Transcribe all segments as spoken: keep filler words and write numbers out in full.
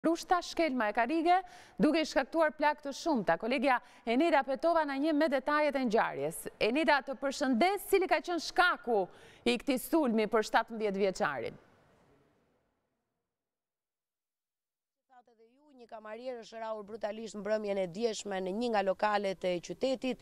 Rushta shkelma e karige duke shkaktuar plak të shumta. Kolegja Enida Petova na njeh me detajet e ngjarjes. Enida, të përshëndes, cili ka qenë shkaku i këtij sulmi për shtatëmbëdhjetë vjeçarin? Një kamarier është rrahur brutalisht mbrëmjen e dieshme në një nga lokalet e qytetit.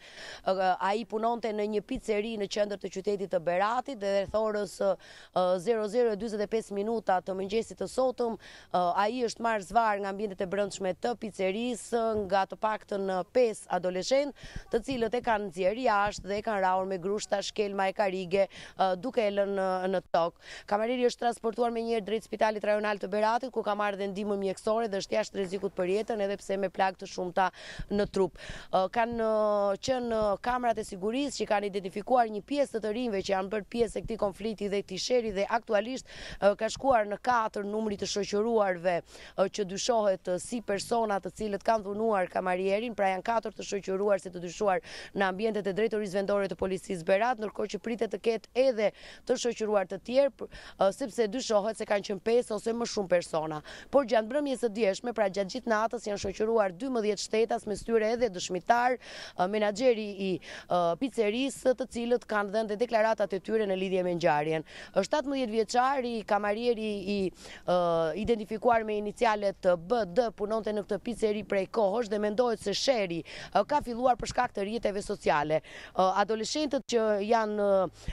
Ai punonte në një piceri në qendër të qytetit të Beratit dhe rreth orës zero zero e njëzet e pesë minuta të mëngjesit të sotëm ai është marrë zvarr nga ambientet e brendshme të picerisë nga të paktën pesë adoleshentë, të cilët e kanë nxjerrë jashtë dhe e kanë rrahur me grushta, shkelma e karige duke e lënë në tokë. Kamarieri është transportuar menjëherë drejt Spitalit Rajonal të Beratit ku ka marrë dhe ndihmë mjekësore dhe është jashtë rrezikut për jetën, edhe pse me plagë të shumta në trup. Kanë qenë kamerat e sigurisë që kanë identifikuar një pjesë të të rinjve që janë bërë pjesë e këtij konflikti dhe këtij sheri dhe aktualisht ka shkuar në katër numri të shoqëruarve që dyshohet si persona të cilët kanë dhunuar kamarierin, pra janë katër të shoqëruar si të dyshuar në ambientet e drejtorisë vendore të policisë Berat, ndërkohë që pritet të ketë edhe të shoqëruar të tjerë, sepse dyshohet se kanë qenë pesë ose më shumë persona. Por gjatë mbrëmjes së dieshme, pra gjatë gjithë natës janë shoqëruar dymbëdhjetë shtetas, mes tyre edhe dëshmitar, menaxheri i picerisë, të cilët kanë dhënë deklaratat e tyre në lidhje me ngjarjen. shtatëmbëdhjetë vjeçari kamarieri i identifikuar me inicialet B D punonte në këtë piceri prej kohësh dhe mendohet se sheri ka filluar për shkak të rrjeteve sociale. Adoleshentët që janë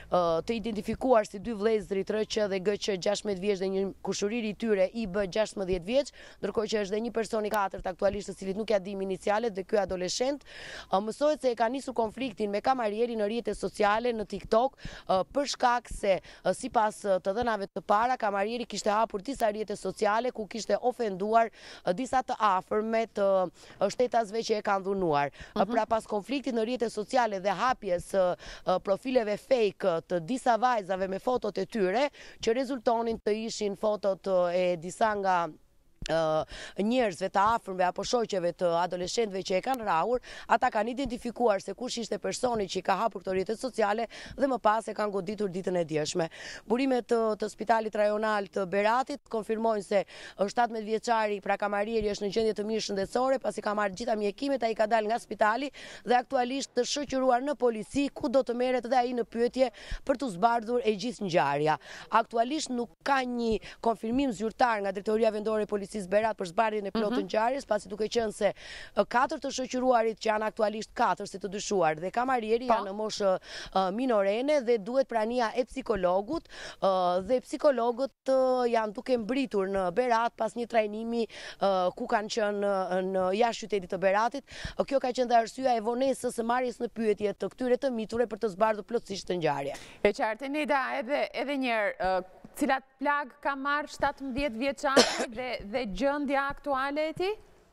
të identifikuar si dy vëllezërit R Q dhe G Q gjashtëmbëdhjetë vjeç dhe një kushëriri i tyre I B gjashtëmbëdhjetë vjeç, ndërkohë që është dhe një person i katërt aktualisht të cilit nuk ja dim inicialet dhe ky adoleshent, mësohet se e ka nisur konfliktin me kamarierin në rrjete sociale në TikTok për shkak se sipas të dhënave të para kamarieri kishte hapur disa rrjete sociale ku kishte ofenduar disa të afërme të shtetasve që e kanë dhunuar. Uh-huh. Pra pas konfliktit në rrjete sociale dhe hapjes profileve fake të disa vajzave me fotot e tyre që rezultonin të ishin fotot e disa nga njerëzve të afërmve apo shoqeve të adoleshentëve që e kanë rrahur, ata kanë identifikuar se kush ishte personi që i ka hapur këto rrjete sociale dhe më pas e kanë goditur ditën e djeshme. Burimet të, të Spitalit Rajonal të Beratit konfirmojnë se shtatëmbëdhjetë vjeçari, pra kamarieri, është në gjendje të mirë shëndetësore, pasi ka marrë gjitha mjekimet, ai ka dalë nga spitali dhe aktualisht të shoqëruar në polici ku do të merret dhe ai në pyetje për të zbardhur e gjithë ngjarja. Aktualisht nuk ka një konfirmim zyrtar nga Drejtoria Vendore e Policisë Berat për zbardhjen e plotë të ngjarjes, pasi duke qenë se katër të shoqëruarit që janë aktualisht katër si të dyshuar dhe kamarieri janë në moshë minorene dhe duhet prania e psikologut dhe psikologët janë duke mbritur në Berat pas një trajnimi ku kanë qenë në jashtë qytetit të Beratit. Kjo ka qenë dhe arsyeja e vonesës së marrjes në pyetje të këtyre të miture për të zbardhur plotësisht të ngjarje. E qartë, Enida, edhe edhe një herë, cilat plag ka marrë shtatëmbëdhjetë vjeçari dhe dhe gjendja aktuale e tij?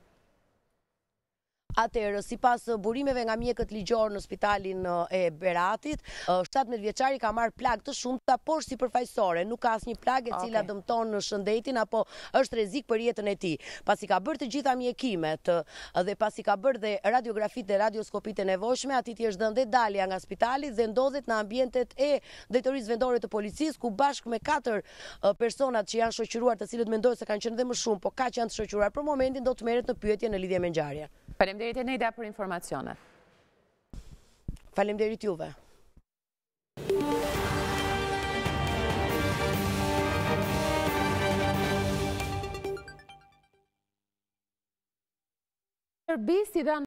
Atëherë, sipas burimeve nga mjekët ligjor në Spitalin e Beratit, shtatëmbëdhjetë vjeçari ka marrë plagë të shumta, por sipërfaqësore, nuk ka asnjë plagë e cila okay. dëmton shëndetin apo është rrezik për jetën e tij. Pasi ka bërë të gjitha mjekimet dhe pasi ka bërë dhe radiografitë dhe radioskopitë e nevojshme, atij i është dhënë dalja nga spitali dhe ndodhet në ambientet e Drejtorisë Vendore të Policisë, ku bashkë me katër personat që janë shoqëruar, të cilët mendohet se kanë qenë dhe më shumë, po kaq janë të shoqëruar për momentin, do të merret në pyetje në lidhje me ngjarjen. Faleminderit Enida për informacionet. Faleminderit juve. Shërbisi dhe